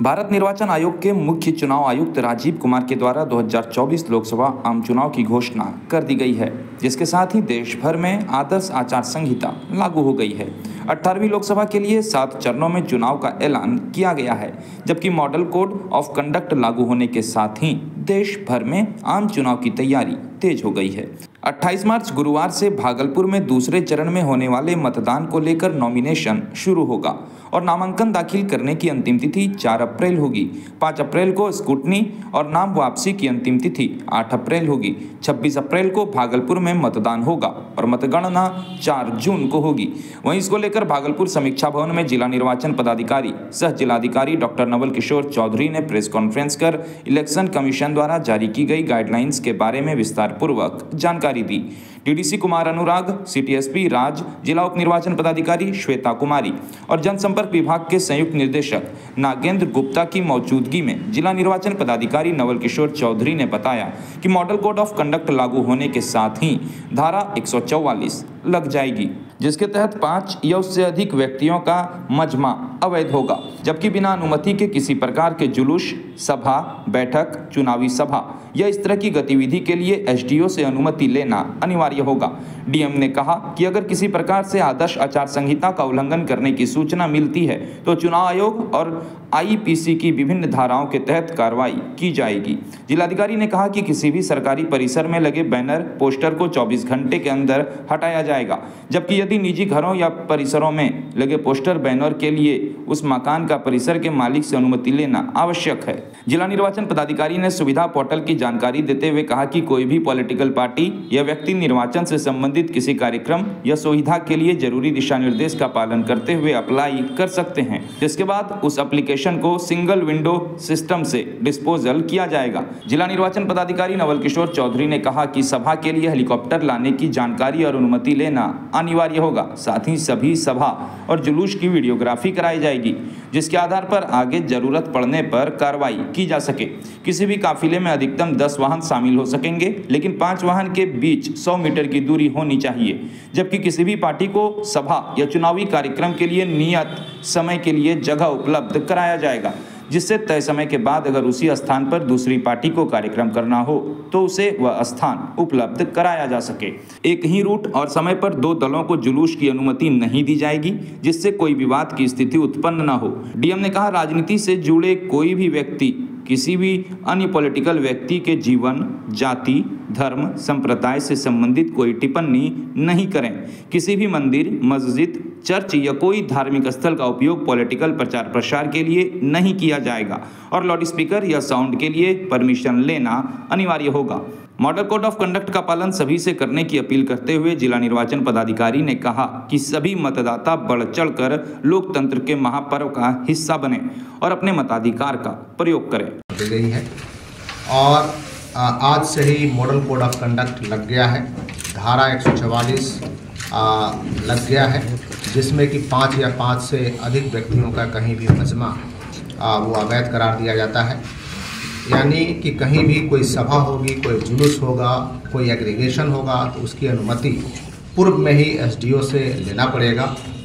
भारत निर्वाचन आयोग के मुख्य चुनाव आयुक्त राजीव कुमार के द्वारा 2024 लोकसभा आम चुनाव की घोषणा कर दी गई है, जिसके साथ ही देश भर में आदर्श आचार संहिता लागू हो गई है। 18वीं लोकसभा के लिए 7 चरणों में चुनाव का ऐलान किया गया है, जबकि मॉडल कोड ऑफ कंडक्ट लागू होने के साथ ही देश भर में आम चुनाव की तैयारी तेज हो गई है। 28 मार्च गुरुवार से भागलपुर में दूसरे चरण में होने वाले मतदान को लेकर नॉमिनेशन शुरू होगा और नामांकन दाखिल करने की अंतिम तिथि 4 अप्रैल होगी। 5 अप्रैल को स्क्रूटनी और नाम वापसी की अंतिम तिथि 8 अप्रैल होगी। 26 अप्रैल को भागलपुर में मतदान होगा और मतगणना 4 जून को होगी। वहीं इसको लेकर भागलपुर समीक्षा भवन में जिला निर्वाचन पदाधिकारी सह जिलाधिकारी डॉक्टर नवल किशोर चौधरी ने प्रेस कॉन्फ्रेंस कर इलेक्शन कमीशन द्वारा जारी की गई गाइडलाइंस के बारे में विस्तार पूर्वक जानकारी दी। डीडीसी कुमार अनुराग, सीटीएसपी राज, जिला उप निर्वाचन पदाधिकारी श्वेता कुमारी और जनसंपर्क विभाग के संयुक्त निदेशक नागेंद्र गुप्ता की मौजूदगी में जिला निर्वाचन पदाधिकारी नवल किशोर चौधरी ने बताया कि मॉडल कोड ऑफ कंडक्ट लागू होने के साथ ही धारा 144 लग जाएगी, जिसके तहत 5 या उससे अधिक व्यक्तियों का मजमा अवैध होगा, जबकि बिना अनुमति के किसी प्रकार के जुलूस, सभा, बैठक, चुनावी सभा या इस तरह की गतिविधि के लिए एसडीओ से अनुमति लेना अनिवार्य होगा। डीएम ने कहा कि अगर किसी प्रकार से आदर्श आचार संहिता का उल्लंघन करने की सूचना मिलती है तो चुनाव आयोग और आईपीसी की विभिन्न धाराओं के तहत कार्रवाई की जाएगी। जिलाधिकारी ने कहा कि किसी भी सरकारी परिसर में लगे बैनर, पोस्टर को 24 घंटे के अंदर हटाया जाएगा, जबकि यदि निजी घरों या परिसरों में लगे पोस्टर, बैनर के लिए उस मकान का परिसर के मालिक से अनुमति लेना आवश्यक है। जिला निर्वाचन पदाधिकारी ने सुविधा पोर्टल की जानकारी देते हुए कहा कि कोई भी पॉलिटिकल पार्टी या व्यक्ति निर्वाचन से संबंधित किसी कार्यक्रम या सुविधा के लिए जरूरी दिशा निर्देश का पालन करते हुए अप्लाई कर सकते हैं, जिसके बाद उस एप्लीकेशन को सिंगल विंडो सिस्टम से डिस्पोजल किया जाएगा। जिला निर्वाचन पदाधिकारी नवल किशोर चौधरी ने कहा कि सभा के लिए हेलीकॉप्टर लाने की जानकारी और अनुमति लेना अनिवार्य होगा। साथ ही सभी सभा और जुलूस की वीडियोग्राफी कराई जाएगी, जिसके आधार पर आगे जरूरत पड़ने पर कार्रवाई की जा सके। किसी भी काफिले में अधिकतम 10 वाहन शामिल हो सकेंगे, लेकिन 5 वाहन के बीच 100 मीटर की दूरी होनी चाहिए। जबकि किसी भी पार्टी को सभा या चुनावी कार्यक्रम के लिए नियत समय के लिए जगह उपलब्ध कराया जाएगा, जिससे तय समय के बाद अगर उसी स्थान पर दूसरी पार्टी को कार्यक्रम करना हो तो उसे वह स्थान उपलब्ध कराया जा सके। एक ही रूट और समय पर 2 दलों को जुलूस की अनुमति नहीं दी जाएगी, जिससे कोई विवाद की स्थिति उत्पन्न न हो। डीएम ने कहा, राजनीति से जुड़े कोई भी व्यक्ति किसी भी अन्य पॉलिटिकल व्यक्ति के जीवन, जाति, धर्म, संप्रदाय से संबंधित कोई टिप्पणी नहीं करें। किसी भी मंदिर, मस्जिद, चर्च या कोई धार्मिक स्थल का उपयोग पॉलिटिकल प्रचार प्रसार के लिए नहीं किया जाएगा और लाउड स्पीकर या साउंड के लिए परमिशन लेना अनिवार्य होगा। मॉडल कोड ऑफ कंडक्ट का पालन सभी से करने की अपील करते हुए जिला निर्वाचन पदाधिकारी ने कहा कि सभी मतदाता बढ़ चढ़कर लोकतंत्र के महापर्व का हिस्सा बने और अपने मताधिकार का प्रयोग करें। दी गई है और आज से ही मॉडल कोड ऑफ कंडक्ट लग गया है। धारा 144 लग गया है, जिसमें कि 5 या 5 से अधिक व्यक्तियों का कहीं भी मजमा वो अवैध करार दिया जाता है। यानी कि कहीं भी कोई सभा होगी, कोई जुलूस होगा, कोई एग्रीगेशन होगा तो उसकी अनुमति पूर्व में ही एसडीओ से लेना पड़ेगा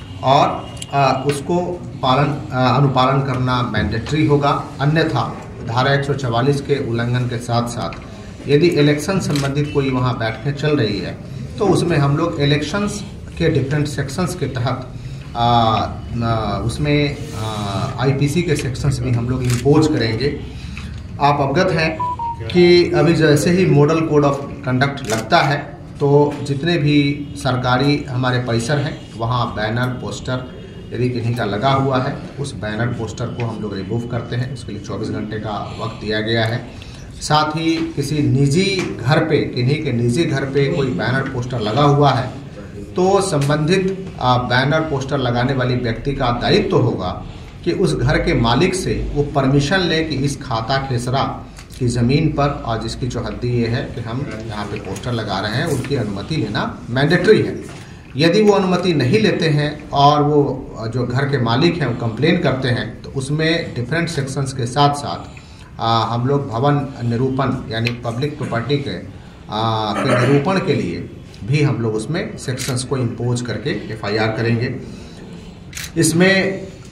और उसको अनुपालन करना मैंडेटरी होगा। अन्यथा धारा 144 के उल्लंघन के साथ साथ यदि इलेक्शन संबंधित कोई वहाँ बैठकें चल रही है तो उसमें हम लोग इलेक्शंस के डिफरेंट सेक्शंस के तहत उसमें आईपीसी के सेक्शंस भी हम लोग इम्पोज करेंगे। आप अवगत हैं कि अभी जैसे ही मॉडल कोड ऑफ कंडक्ट लगता है तो जितने भी सरकारी हमारे परिसर हैं वहाँ बैनर, पोस्टर यदि किन्हीं का लगा हुआ है उस बैनर, पोस्टर को हम लोग रिमूव करते हैं। उसके लिए 24 घंटे का वक्त दिया गया है। साथ ही किसी निजी घर पे, किन्हीं के निजी घर पे कोई बैनर, पोस्टर लगा हुआ है तो संबंधित बैनर, पोस्टर लगाने वाली व्यक्ति का दायित्व होगा कि उस घर के मालिक से वो परमिशन ले कि इस खाता खेसरा की ज़मीन पर और जिसकी जो हद्दी ये है कि हम यहाँ पे पोस्टर लगा रहे हैं, उनकी अनुमति लेना मैंडेटरी है। यदि वो अनुमति नहीं लेते हैं और वो जो घर के मालिक हैं वो कंप्लेन करते हैं तो उसमें डिफरेंट सेक्शंस के साथ साथ हम लोग भवन निरूपण यानी पब्लिक प्रॉपर्टी के निरूपण के लिए भी हम लोग उसमें सेक्शंस को इम्पोज करके FIR करेंगे। इसमें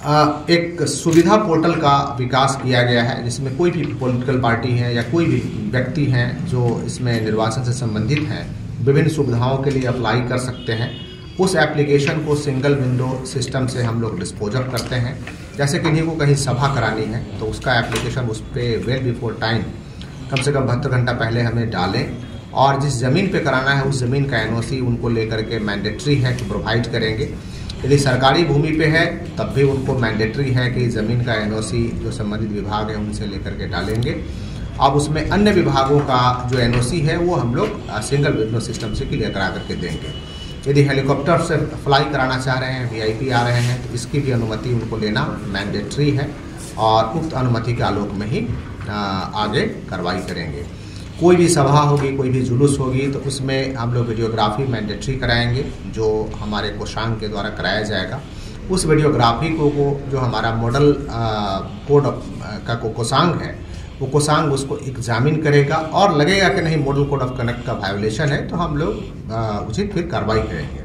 एक सुविधा पोर्टल का विकास किया गया है, जिसमें कोई भी पॉलिटिकल पार्टी है या कोई भी व्यक्ति हैं जो इसमें निर्वाचन से संबंधित हैं, विभिन्न सुविधाओं के लिए अप्लाई कर सकते हैं। उस एप्लीकेशन को सिंगल विंडो सिस्टम से हम लोग डिस्पोज अप करते हैं। जैसे कि इन्हीं को कहीं सभा करानी है तो उसका एप्लीकेशन उस पर वेल बिफोर टाइम, कम से कम 72 घंटा पहले हमें डालें, और जिस ज़मीन पे कराना है उस ज़मीन का एनओसी उनको लेकर के मैंडेटरी है कि प्रोवाइड करेंगे। यदि सरकारी भूमि पे है तब भी उनको मैंडेटरी है कि ज़मीन का एनओसी जो संबंधित विभाग है उनसे लेकर के डालेंगे। अब उसमें अन्य विभागों का जो एनओसी है वो हम लोग सिंगल विंडो सिस्टम से क्लियर करा करके देंगे। यदि हेलीकॉप्टर से फ्लाई कराना चाह रहे हैं, वीआईपी आ रहे हैं, तो इसकी भी अनुमति उनको लेना मैंडेटरी है और उक्त अनुमति के आलोक में ही आगे कार्रवाई करेंगे। कोई भी सभा होगी, कोई भी जुलूस होगी तो उसमें हम लोग वीडियोग्राफी मैंडेटरी कराएंगे, जो हमारे कोषांग के द्वारा कराया जाएगा। उस वीडियोग्राफी को जो हमारा मॉडल कोड का कोषांग है, वो कोषांग उसको एग्जामिन करेगा और लगेगा कि नहीं मॉडल कोड ऑफ कंडक्ट का वायोलेशन है तो हम लोग उचित फिर कार्रवाई करेंगे।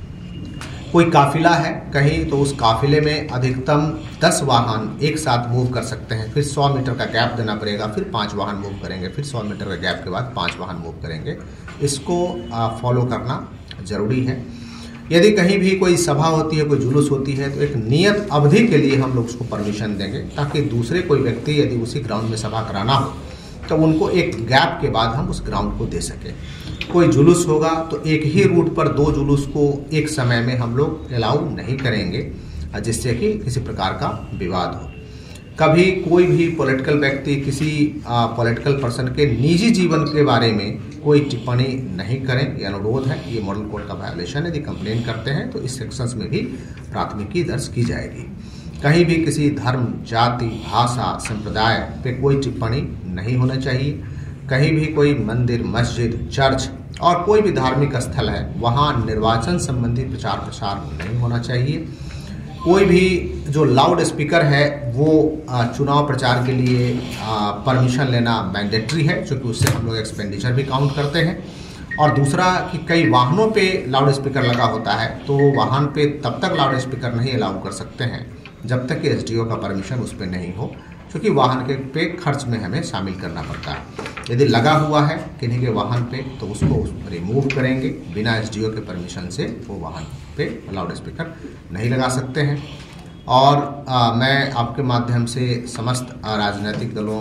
कोई काफिला है कहीं तो उस काफिले में अधिकतम 10 वाहन एक साथ मूव कर सकते हैं, फिर 100 मीटर का गैप देना पड़ेगा, फिर 5 वाहन मूव करेंगे, फिर 100 मीटर का गैप के बाद 5 वाहन मूव करेंगे। इसको फॉलो करना जरूरी है। यदि कहीं भी कोई सभा होती है, कोई जुलूस होती है तो एक नियत अवधि के लिए हम लोग उसको परमिशन देंगे, ताकि दूसरे कोई व्यक्ति यदि उसी ग्राउंड में सभा कराना हो तो उनको एक गैप के बाद हम उस ग्राउंड को दे सकें। कोई जुलूस होगा तो एक ही रूट पर 2 जुलूस को एक समय में हम लोग अलाउ नहीं करेंगे, जिससे कि किसी प्रकार का विवाद हो। कभी कोई भी पॉलिटिकल व्यक्ति किसी पॉलिटिकल पर्सन के निजी जीवन के बारे में कोई टिप्पणी नहीं करें, ये अनुरोध है। ये मॉडल कोड का वायोलेशन है। यदि कंप्लेन करते हैं तो इस सेक्शंस में भी प्राथमिकी दर्ज की जाएगी। कहीं भी किसी धर्म, जाति, भाषा, संप्रदाय पे कोई टिप्पणी नहीं होना चाहिए। कहीं भी कोई मंदिर, मस्जिद, चर्च और कोई भी धार्मिक स्थल है वहाँ निर्वाचन संबंधी प्रचार प्रसार नहीं होना चाहिए। कोई भी जो लाउड स्पीकर है वो चुनाव प्रचार के लिए परमिशन लेना मैंडेटरी है, क्योंकि उससे हम लोग एक्सपेंडिचर भी काउंट करते हैं। और दूसरा कि कई वाहनों पे लाउड स्पीकर लगा होता है तो वाहन पे तब तक लाउड स्पीकर नहीं अलाउ कर सकते हैं जब तक कि एसडीओ का परमिशन उस पर नहीं हो, क्योंकि वाहन के पे खर्च में हमें शामिल करना पड़ता है। यदि लगा हुआ है किन्हीं के वाहन पे तो उसको रिमूव करेंगे। बिना एसडीओ के परमिशन से वो वाहन पे लाउड स्पीकर नहीं लगा सकते हैं। और मैं आपके माध्यम से समस्त राजनीतिक दलों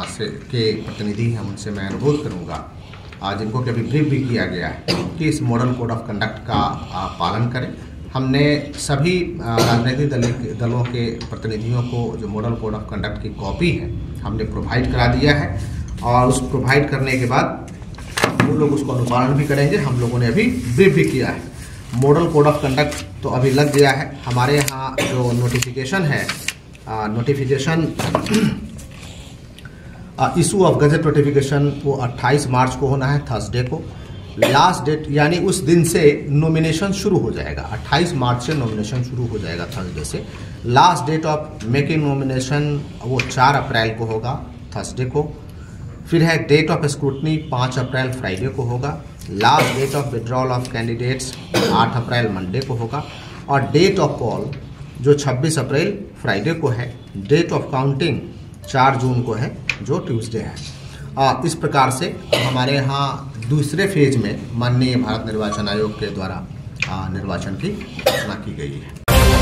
के प्रतिनिधि हैं, उनसे मैं अनुरोध करूँगा जिनको कभी ब्रीफ भी किया गया है कि इस मॉडल कोड ऑफ कंडक्ट का पालन करें। हमने सभी राजनीतिक दलों के प्रतिनिधियों को जो मॉडल कोड ऑफ कंडक्ट की कॉपी है हमने प्रोवाइड करा दिया है, और उस प्रोवाइड करने के बाद वो लोग उसको अनुपालन भी करेंगे। हम लोगों ने अभी ब्रीफ भी किया है। मॉडल कोड ऑफ कंडक्ट तो अभी लग गया है। हमारे यहाँ जो नोटिफिकेशन है, notification issue of gazette notification वो 28 मार्च को होना है, थर्सडे को। लास्ट डेट यानी उस दिन से नॉमिनेशन शुरू हो जाएगा। 28 मार्च से नॉमिनेशन शुरू हो जाएगा थर्सडे से। Last date of making nomination वो 4 अप्रैल को होगा, थर्सडे को। फिर है डेट ऑफ स्क्रूटनी 5 अप्रैल फ्राइडे को होगा। Last date of withdrawal of candidates 8 अप्रैल मंडे को होगा। और डेट ऑफ पोल जो 26 अप्रैल फ्राइडे को है। डेट ऑफ काउंटिंग 4 जून को है, जो ट्यूसडे है। इस प्रकार से हमारे यहाँ दूसरे फेज में माननीय भारत निर्वाचन आयोग के द्वारा निर्वाचन की घोषणा की गई है।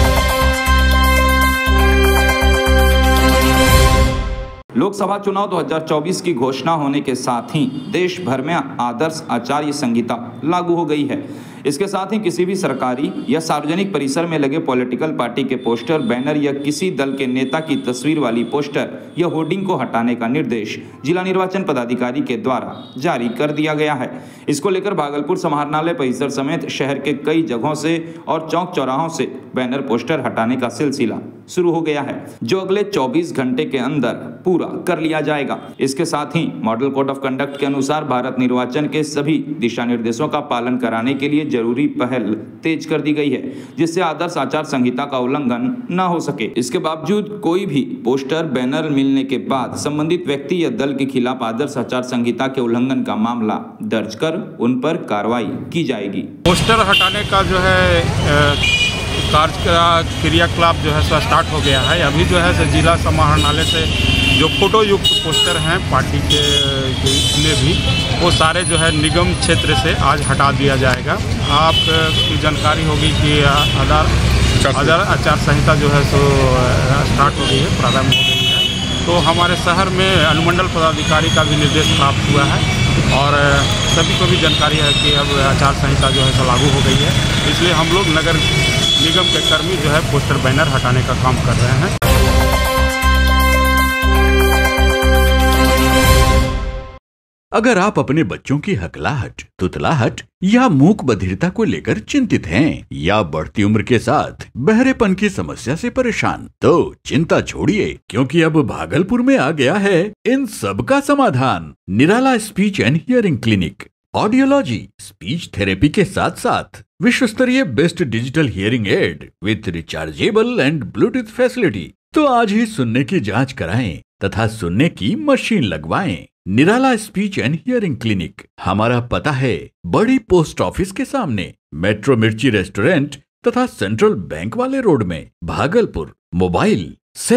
लोकसभा चुनाव 2024 की घोषणा होने के साथ ही देश भर में आदर्श आचार संहिता लागू हो गई है। इसके साथ ही किसी भी सरकारी या सार्वजनिक परिसर में लगे पॉलिटिकल पार्टी के पोस्टर, बैनर या किसी दल के नेता की तस्वीर वाली पोस्टर या होर्डिंग को हटाने का निर्देश जिला निर्वाचन पदाधिकारी के द्वारा जारी कर दिया गया है। इसको लेकर भागलपुर समाहरणालय परिसर समेत शहर के कई जगहों से और चौक चौराहों से बैनर पोस्टर हटाने का सिलसिला शुरू हो गया है, जो अगले 24 घंटे के अंदर पूरा कर लिया जाएगा। इसके साथ ही मॉडल कोड ऑफ कंडक्ट के अनुसार भारत निर्वाचन के सभी दिशा निर्देशों का पालन कराने के लिए जरूरी पहल तेज कर दी गई है, जिससे आदर्श आचार संहिता का उल्लंघन न हो सके। इसके बावजूद कोई भी पोस्टर, बैनर मिलने के बाद संबंधित व्यक्ति या दल के खिलाफ आदर्श आचार संहिता के उल्लंघन का मामला दर्ज कर उन पर कार्रवाई की जाएगी। पोस्टर हटाने का जो है क्रियाकलाप जो है सो स्टार्ट हो गया है। अभी जो है सो जिला समाहरणालय से जो फोटो युक्त पोस्टर हैं पार्टी के जितने भी, वो सारे जो है निगम क्षेत्र से आज हटा दिया जाएगा। आपकी जानकारी होगी कि आचार संहिता जो है सो स्टार्ट हो गई है, प्रारंभ हो गई है। तो हमारे शहर में अनुमंडल पदाधिकारी का भी निर्देश प्राप्त हुआ है और सभी को भी जानकारी है कि अब आचार संहिता जो है सो लागू हो गई है। इसलिए हम लोग नगर निगम के कर्मी जो है पोस्टर बैनर हटाने का काम कर रहे हैं। अगर आप अपने बच्चों की हकलाहट, तुतलाहट या मूक बधिरता को लेकर चिंतित हैं या बढ़ती उम्र के साथ बहरेपन की समस्या से परेशान, तो चिंता छोड़िए, क्योंकि अब भागलपुर में आ गया है इन सब का समाधान। Nirala speech and hearing clinic. Audiology, speech therapy के साथ साथ विश्व स्तरीय best digital hearing aid with rechargeable and Bluetooth facility. तो आज ही सुनने की जांच कराएं तथा सुनने की मशीन लगवाएं। Nirala speech and hearing clinic. हमारा पता है बड़ी पोस्ट ऑफिस के सामने, मेट्रो मिर्ची रेस्टोरेंट तथा सेंट्रल बैंक वाले रोड में, भागलपुर। मोबाइल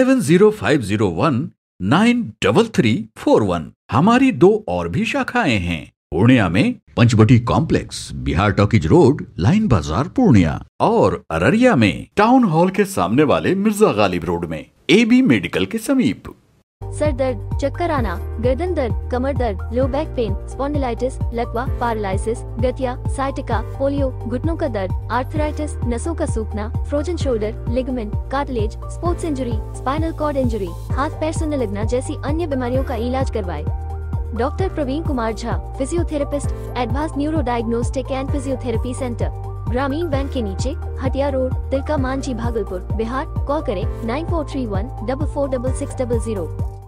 7050193341। हमारी 2 और भी शाखाएं हैं, पूर्णिया में Panchvati complex, Bihar talkies road, line बाजार पूर्णिया, और अररिया में टाउन हॉल के सामने वाले मिर्जा गालिब रोड में, AB मेडिकल के समीप। सर दर्द, चक्कर आना, गर्दन दर्द, कमर दर्द, लो बैक पेन, स्पॉन्डिलाइटिस, लकवा, पैरालिसिस, गठिया, साइटिका, पोलियो, घुटनों का दर्द, आर्थराइटिस, नसों का सूखना, frozen shoulder, ligament, cartilage, sports injury, spinal cord injury, हाथ पैर सुनने लगना जैसी अन्य बीमारियों का इलाज करवाए। Doctor Praveen Kumar Jha, physiotherapist, advance neuro diagnostic and physiotherapy centre, ग्रामीण बैंक के नीचे, हटिया रोड, तिलका मांझी, भागलपुर, बिहार। कॉल करें 9431446600।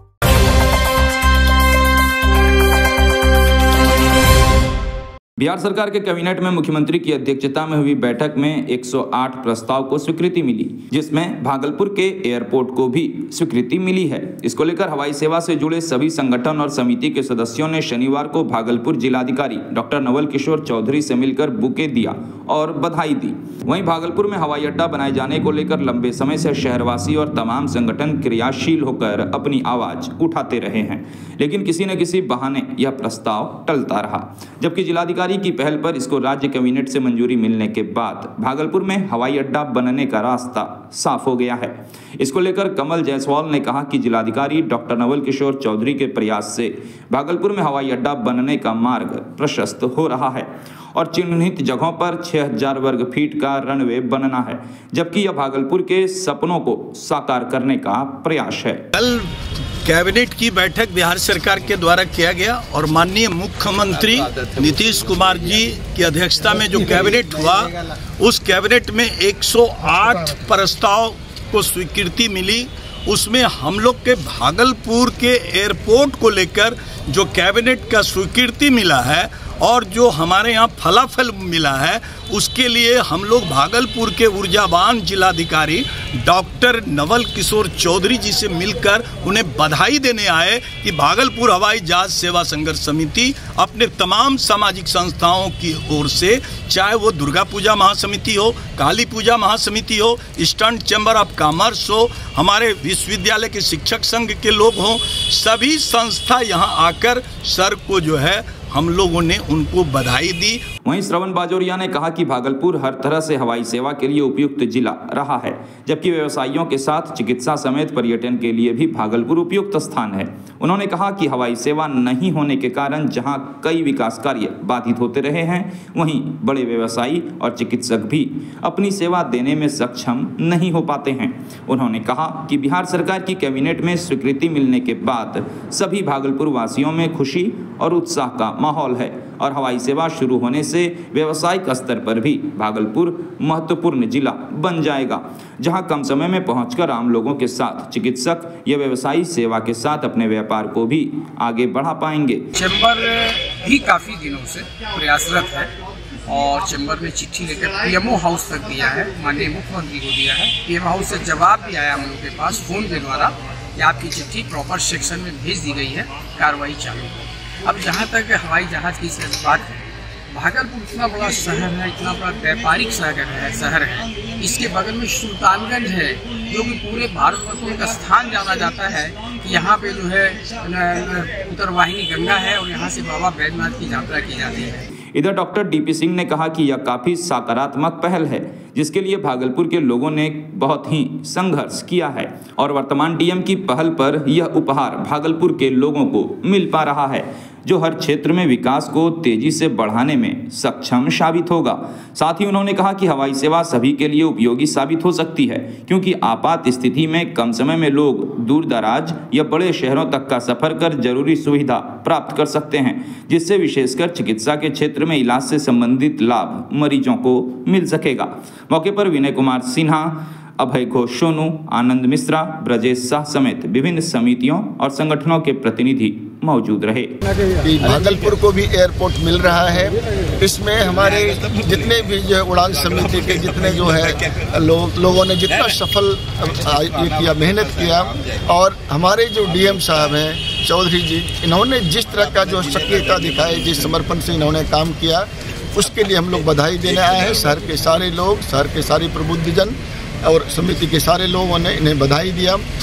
बिहार सरकार के कैबिनेट में मुख्यमंत्री की अध्यक्षता में हुई बैठक में 108 प्रस्ताव को स्वीकृति मिली, जिसमें भागलपुर के एयरपोर्ट को भी स्वीकृति मिली है। इसको लेकर हवाई सेवा से जुड़े सभी संगठन और समिति के सदस्यों ने शनिवार को भागलपुर जिलाधिकारी डॉक्टर नवल किशोर चौधरी से मिलकर बुके दिया और बधाई दी। वहीं भागलपुर में हवाई अड्डा बनाए जाने को लेकर लंबे समय से शहरवासी और तमाम संगठन क्रियाशील होकर अपनी आवाज उठाते रहे हैं, लेकिन किसी न किसी बहाने यह प्रस्ताव टलता रहा। जबकि जिलाधिकारी की पहल पर इसको राज्य कैबिनेट से मंजूरी मिलने के बाद भागलपुर में हवाई अड्डा बनने का रास्ता साफ हो गया है। इसको लेकर कमल जायसवाल ने कहा कि जिलाधिकारी डॉक्टर नवल किशोर चौधरी के प्रयास से भागलपुर में हवाई अड्डा बनने का मार्ग प्रशस्त हो रहा है और चिन्हित जगहों पर 6000 वर्ग फीट का रनवे बनना है, जबकि यह भागलपुर के सपनों को साकार करने का प्रयास है। कल कैबिनेट की बैठक बिहार सरकार के द्वारा किया गया और माननीय मुख्यमंत्री नीतीश कुमार जी की अध्यक्षता में जो कैबिनेट हुआ, उस कैबिनेट में 108 प्रस्ताव को स्वीकृति मिली। उसमें हम लोग के भागलपुर के एयरपोर्ट को लेकर जो कैबिनेट का स्वीकृति मिला है और जो हमारे यहाँ फलाफल मिला है, उसके लिए हम लोग भागलपुर के ऊर्जावान जिलाधिकारी डॉक्टर नवल किशोर चौधरी जी से मिलकर उन्हें बधाई देने आए कि भागलपुर हवाई जहाज सेवा संघर्ष समिति अपने तमाम सामाजिक संस्थाओं की ओर से, चाहे वो दुर्गा पूजा महासमिति हो, काली पूजा महासमिति हो, ईस्टर्न चैम्बर ऑफ कॉमर्स हो, हमारे विश्वविद्यालय के शिक्षक संघ के लोग हों, सभी संस्था यहाँ आकर सर को जो है हम लोगों ने उनको बधाई दी। वहीं श्रवण बाजोरिया ने कहा कि भागलपुर हर तरह से हवाई सेवा के लिए उपयुक्त जिला रहा है, जबकि व्यवसायियों के साथ चिकित्सा समेत पर्यटन के लिए भी भागलपुर उपयुक्त स्थान है। उन्होंने कहा कि हवाई सेवा नहीं होने के कारण जहां कई विकास कार्य बाधित होते रहे हैं, वहीं बड़े व्यवसायी और चिकित्सक भी अपनी सेवा देने में सक्षम नहीं हो पाते हैं। उन्होंने कहा कि बिहार सरकार की कैबिनेट में स्वीकृति मिलने के बाद सभी भागलपुर वासियों में खुशी और उत्साह का माहौल है और हवाई सेवा शुरू होने से व्यावसायिक स्तर पर भी भागलपुर महत्वपूर्ण जिला बन जाएगा, जहां कम समय में पहुंचकर आम लोगों के साथ चिकित्सक या व्यवसायी सेवा के साथ अपने व्यापार को भी आगे बढ़ा पाएंगे। चैम्बर भी काफ़ी दिनों से प्रयासरत है और चैम्बर में चिट्ठी लेकर PMO हाउस तक दिया है, माननीय मुख्यमंत्री को दिया है। PMO हाउस से जवाब भी आया हम लोग के पास फोन के द्वारा कि आपकी चिट्ठी प्रॉपर सेक्शन में भेज दी गई है, कार्रवाई चालू है। अब जहाँ तक हवाई जहाज़ की बात है, भागलपुर इतना बड़ा शहर है, इतना बड़ा व्यापारिक शहर है, इसके बगल में सुल्तानगंज है जो कि पूरे भारतवर्ष में एक स्थान जाना जाता है कि यहाँ पे जो है उत्तरवाहिनी गंगा है और यहाँ से बाबा बैद्यनाथ की यात्रा की जाती है। इधर डॉक्टर डीपी सिंह ने कहा कि यह काफी सकारात्मक पहल है जिसके लिए भागलपुर के लोगों ने बहुत ही संघर्ष किया है और वर्तमान डीएम की पहल पर यह उपहार भागलपुर के लोगों को मिल पा रहा है जो हर क्षेत्र में विकास को तेजी से बढ़ाने में सक्षम साबित होगा। साथ ही उन्होंने कहा कि हवाई सेवा सभी के लिए उपयोगी साबित हो सकती है क्योंकि आपात स्थिति में कम समय में लोग दूर दराज या बड़े शहरों तक का सफर कर जरूरी सुविधा प्राप्त कर सकते हैं जिससे विशेषकर चिकित्सा के क्षेत्र में इलाज से संबंधित लाभ मरीजों को मिल सकेगा। मौके पर विनय कुमार सिन्हा, अभय घोष सोनू, आनंद मिश्रा, ब्रजेश शाह समेत विभिन्न समितियों और संगठनों के प्रतिनिधि मौजूद रहे। भागलपुर को भी एयरपोर्ट मिल रहा है। इसमें हमारे जितने भी जो उड़ान समिति के जितने जो है लोगों ने जितना सफल ये किया, मेहनत किया और हमारे जो डीएम साहब हैं चौधरी जी, इन्होंने जिस तरह का जो सक्रियता दिखाई, जिस समर्पण से इन्होंने काम किया उसके लिए हम लोग बधाई देने आए हैं। शहर के सारे लोग, शहर के सारे प्रबुद्धजन और समिति के सारे लोगों ने इन्हें बधाई दिया।